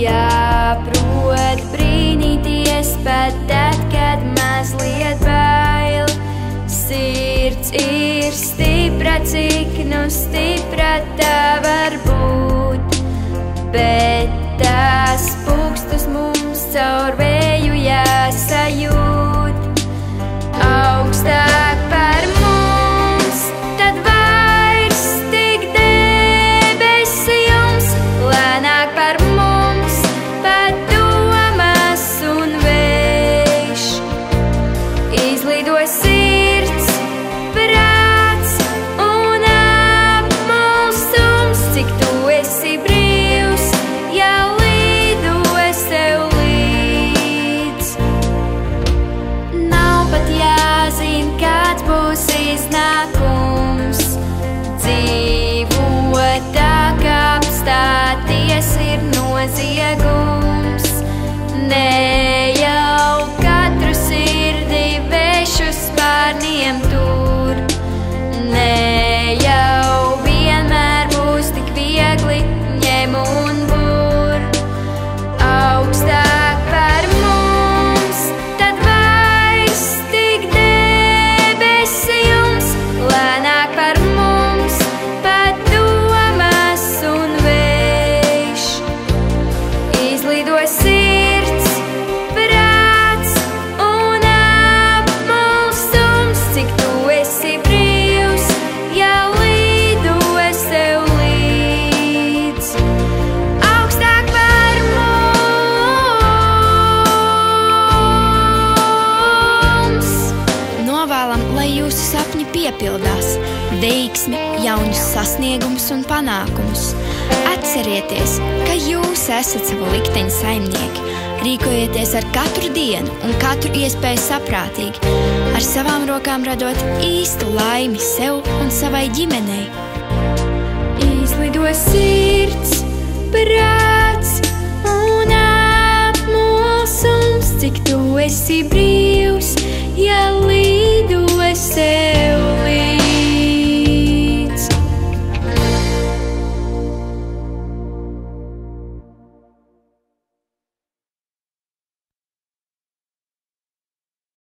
Jāprot brīnīties pat tad, kad mazliet bail. Sirds ir stipra, cik nu stipra tā var būt, bet tās pūkstus mums caur vēju jāsajūt. Augstāk par mums, tad vairs tik debesi jums, lēnāk par mums, pat domas un vējš. Izlido sirds, prāts un apmulsums, cik tu esi brīvs, ja lido es tev līdz. Nav pat jāzina, kāds būs iznākums, dzīvot tā, kā apstāties ir noziegums. Ne jau katru sirdi vēšu spārniem tur, ne jau vienmēr būs tik viegli ņem un bur. Augstāk par mums, tad vairs tik debesi jums, lēnāk par mums, pat domas un vējš. Izlido sirds, prāts un apmulsums, cik tu esi brīvs, ja lido es tev līdz. Augstāk par mums. Novēlam, lai jūsu sapņi piepildās, veiksmi, jaunus sasniegumus un panākumus. Atcerieties, ka jūs esat savu likteņa saimnieki. Rīkojieties ar katru dienu un katru iespēju saprātīgi, ar savām rokām radot īstu laimi sev un savai ģimenei. Izlido sirds, prāts un apmulsums, cik tu esi brīvs, ja lido es tev